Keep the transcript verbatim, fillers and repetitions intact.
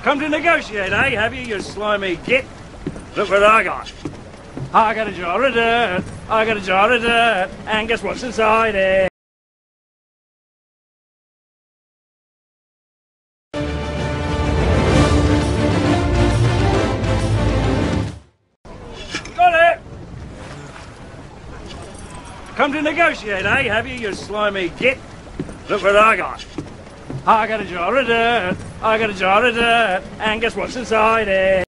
Come to negotiate, eh? Have you, you slimy git? Look what I got. I got a jar of dirt. I got a jar of dirt. And guess what's inside it? Got it! Come to negotiate, eh? Have you, you slimy git? Look what I got. I got a jar of dirt. I got a jar of dirt. And guess what's inside it?